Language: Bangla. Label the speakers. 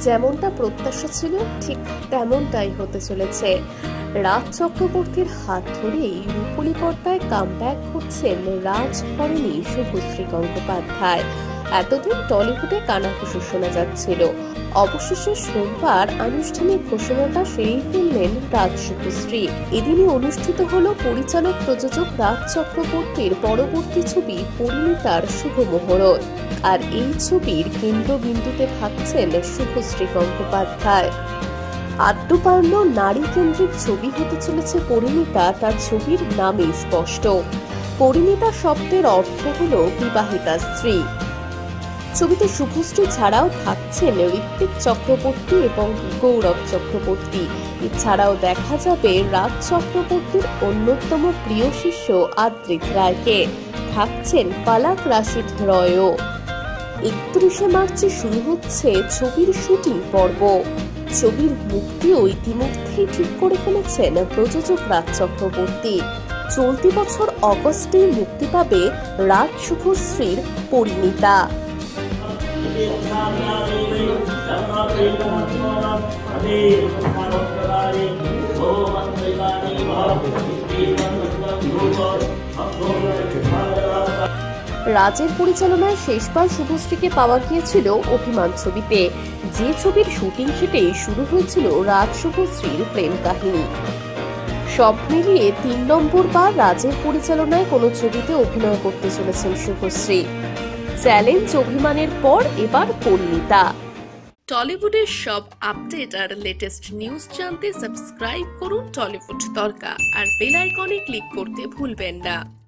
Speaker 1: যেমনটা প্রত্যাশা ছিল ঠিক তেমনটাই হতে চলেছে। রাজ চক্রবর্তীর হাত ধরেই রূপলী পর্দায় কামব্যাক করছেন রাজ করেনি শুভশ্রী গঙ্গোপাধ্যায়। এতদিন টলিউডে কানাঘুষো শোনা যাচ্ছিল, অবশেষে সোমবার আনুষ্ঠানিক ঘোষণাটা সেরেই ফেললেন রাজ শুভশ্রী। এদিনই অনুষ্ঠিত হলো পরিচালক প্রযোজক রাজ চক্রবর্তীর পরবর্তী ছবি পরিণীতার শুভ মুহূর্ত। আর এই ছবির কেন্দ্রবিন্দুতে থাকছেন শুভশ্রী গঙ্গোপাধ্যায়। আদ্যপার্ণ নারী কেন্দ্রিক ছবি হতে চলেছে পরিণীতা, তার ছবির নামে স্পষ্ট। পরিণীতা শব্দের অর্থ হল বিবাহিতা স্ত্রী। ছবিতে শুভশ্রী ছাড়াও থাকছেন ঋত্বিক চক্রবর্তী এবং গৌরব চক্রবর্তী। এছাড়াও দেখা যাবে রাজ চক্রবর্তীর অন্যতম প্রিয় শিষ্য আদ্রিত রায়কে। থাকছেন পালাক রাশিদ রয়ও। 31শে মার্চে শুরু হচ্ছে ছবির শুটিং পর্ব। ছবির মুক্তিও ইতিমধ্যেই ঠিক করে ফেলেছেন প্রযোজক রাজ চক্রবর্তী। চলতি বছর অগস্টে মুক্তি পাবে রাজ শুভশ্রীর পরিণীতা। রাজের পরিচালনায় শেষবার শুভশ্রীকে পাওয়া গিয়েছিল অভিমান ছবিতে, যে ছবির শুটিং সেটে শুরু হয়েছিল রাজ শুভশ্রীর প্রেম কাহিনী। সব মিলিয়ে 3 নম্বর বার রাজের পরিচালনায় কোনো ছবিতে অভিনয় করতে চলেছেন শুভশ্রী। চ্যালেঞ্জ অভিমানের পর এবার পরিণীতা। টলিউডের সব আপডেট আর লেটেস্ট নিউজ জানতে সাবস্ক্রাইব করুন টলিউড তড়কা আর বেল আইকনে ক্লিক করতে ভুলবেন না।